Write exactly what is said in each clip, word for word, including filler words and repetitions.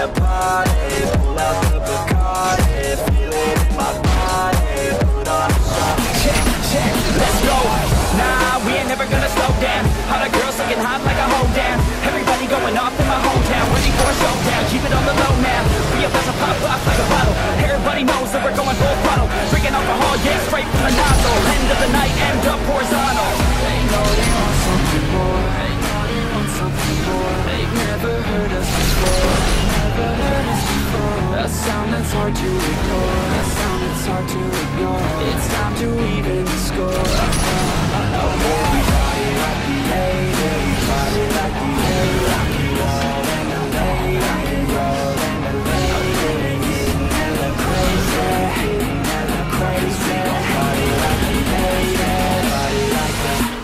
to party. Pull out the Bacardi, feel it in my body. Put on a show. Check, check, let's go. Nah, we ain't never gonna slow down. All the girls looking hot like a hold down. Everybody going off in my hometown, ready for a showdown. Keep it on the low now. We about to pop off like a bottle. Everybody knows that we're going full throttle. Drinking alcohol, yeah, straight from the nozzle. End of the night, end up horizontal. They know they want something more. They know they want something more. They've never heard us before. Never heard us before. A sound that's hard to ignore. A sound that's hard to ignore. It's time to even the score. Everybody like we hate. Everybody like we hate. Rock and roll and the late. Rock and roll and the late. Getting hella crazy. Getting hella crazy. Everybody like we hate. Everybody like we hate.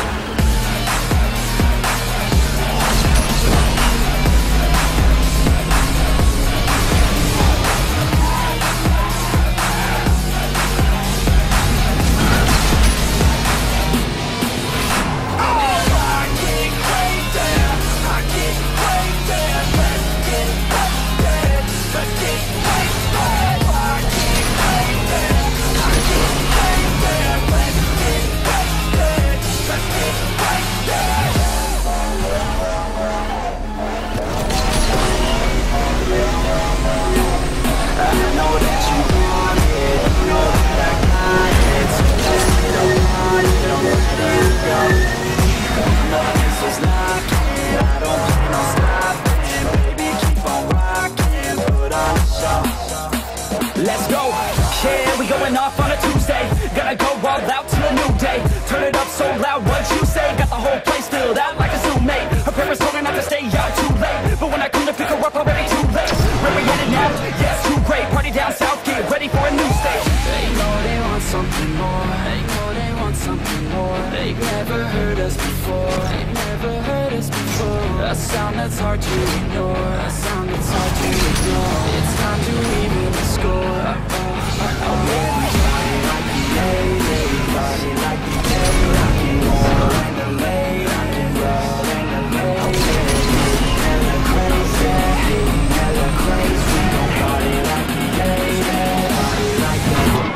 Let's go, yeah, we going off on a Tuesday. Gonna go all out till a new day. Turn it up so loud, what you say? Got the whole place filled out like a Zoom-mate. Her parents told her not to stay out too late, but when I come to pick her up, already too late. Where we headed now? Yes, too great. Party down south, get ready for a new stage. They know they want something more. They know they want something more. They've never heard us before. They've never heard us before. A sound that's hard to ignore. A sound that's hard to ignore. It's time to even the score. Everybody like we hate. Everybody like we hate. Rock and roll and the late. Rock and roll and the late. Getting hella crazy. Getting hella crazy. Nobody like we hate. Everybody like we hate.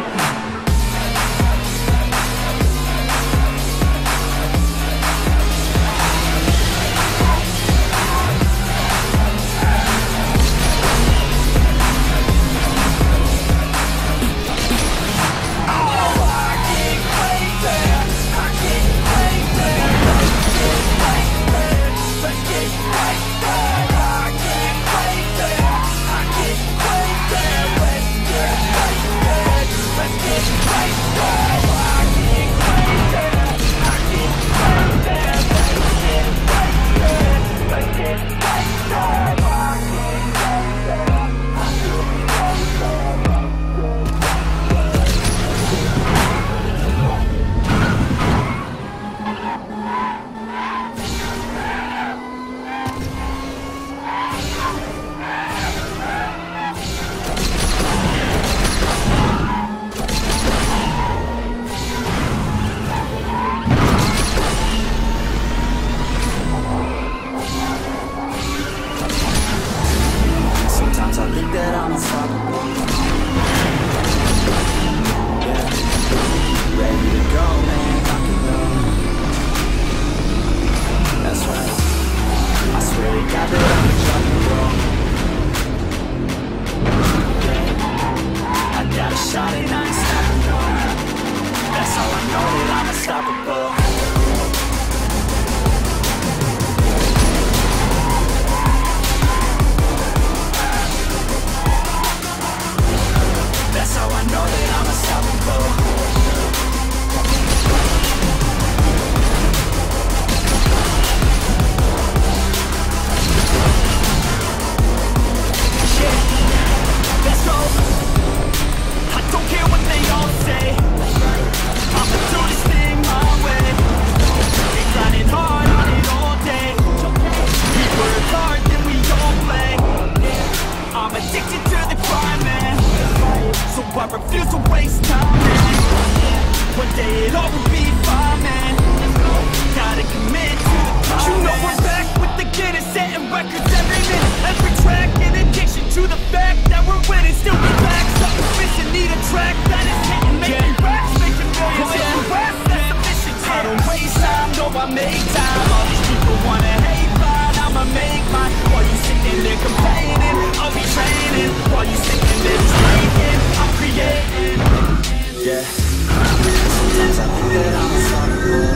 when it still be back. Something's missing, need a track that is hitting, making raps, making millions in the west. That's the mission. I don't waste time, no, I make time. All these people wanna hate, but I'ma make mine. While you sitting there complaining, I'll be training. While you sitting there just breaking, I'm creating. Yeah. Sometimes I think that I'm unstoppable.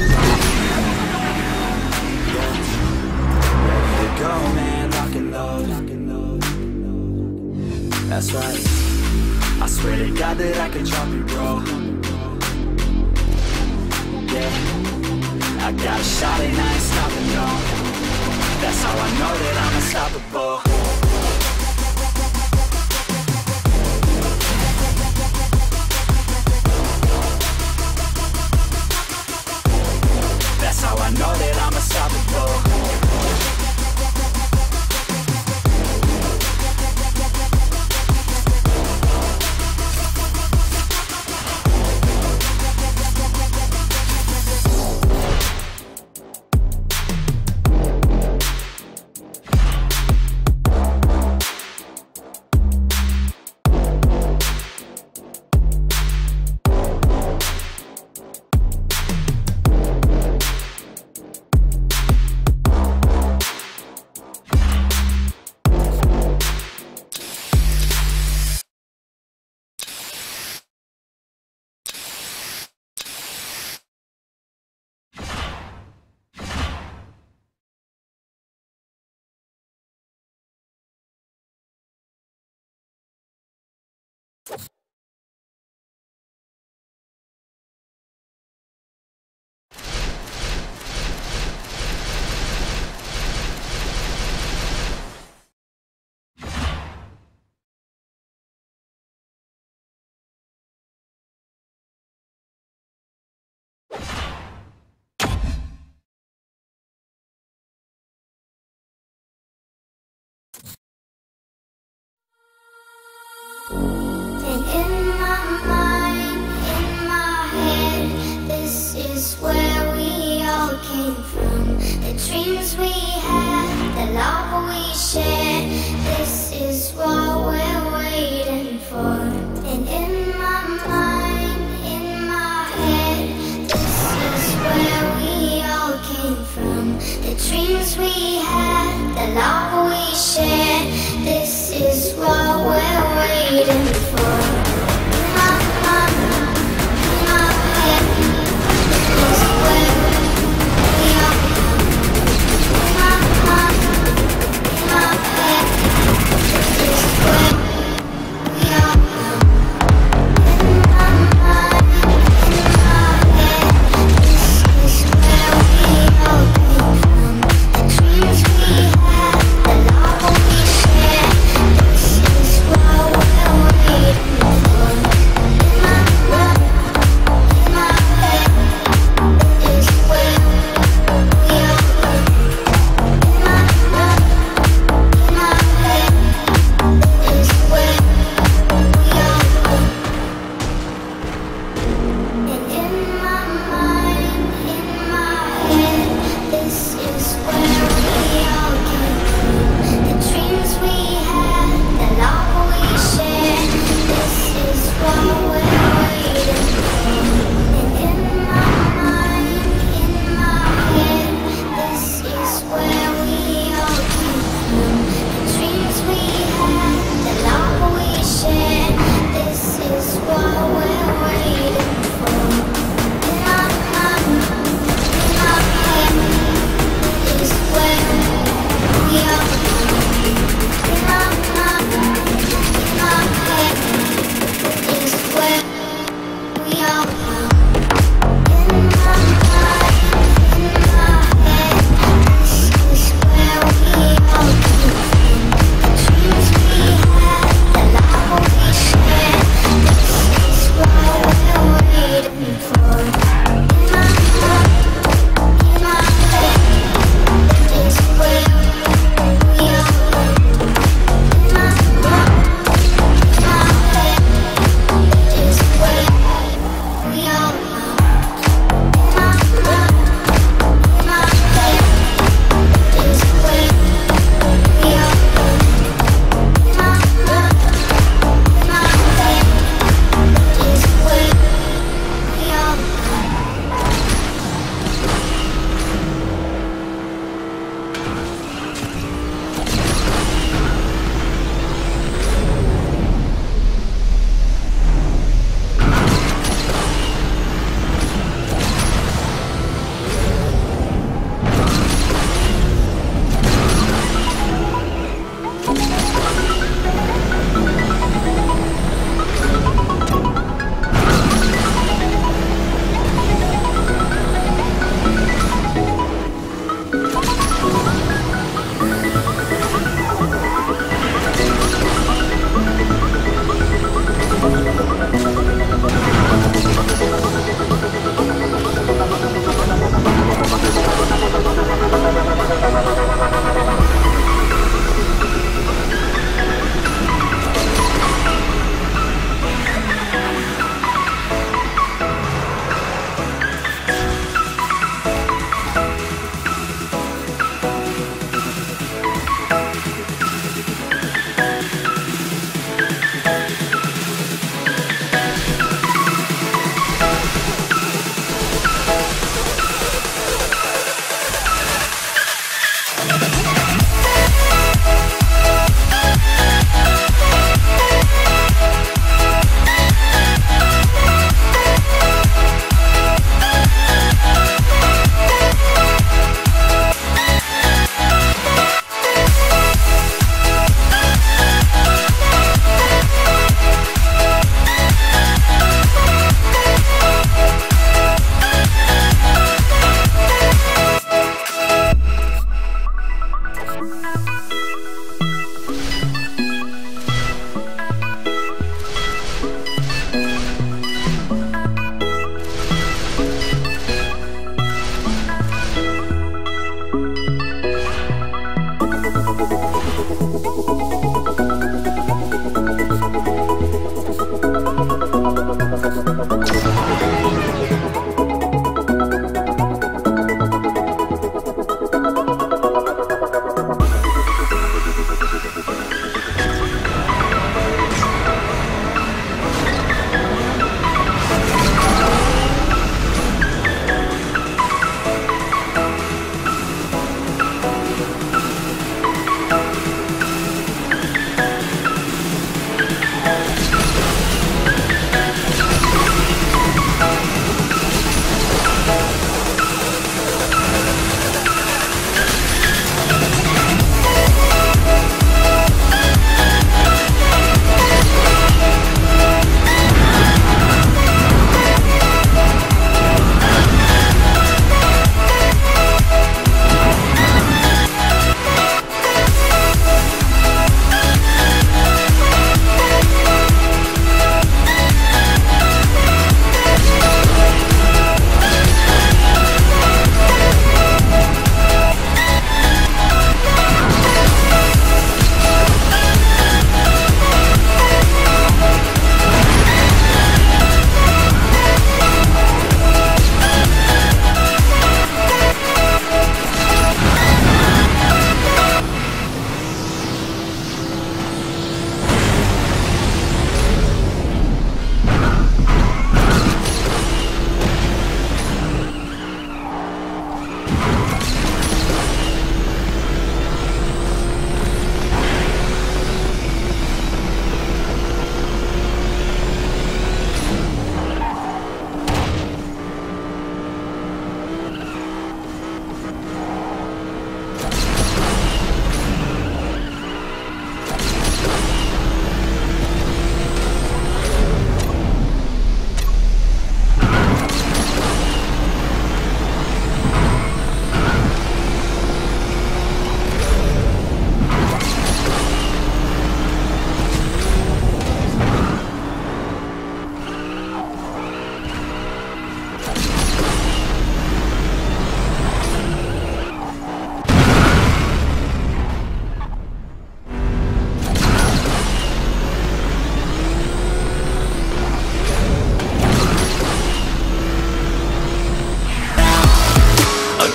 Ready to go, man, lock and load. That's right. I swear to God that I can drop you, bro. Yeah. I got a shot and I ain't stopping, no. That's how I know that I'm unstoppable. That's how I know that I'm unstoppable. And in my mind, in my head, this is where we all came from. The dreams we had, the love we shared, this is what we're waiting for. And in my mind, in my head, this is where we all came from. The dreams we had, the love we shared, this is what we're waiting for. My, my, my head, this is where we all come. My, my, my head, this is where we all come. In my mind, in my head, this is where we all came from. The dreams we had, the love we shared, this is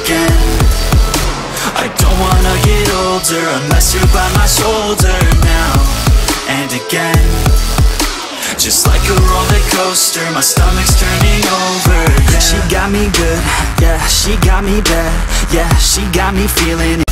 again. I don't wanna get older unless you're by my shoulder now and again. Just like a roller coaster, my stomach's turning over, yeah. She got me good, yeah, she got me bad, yeah, she got me feeling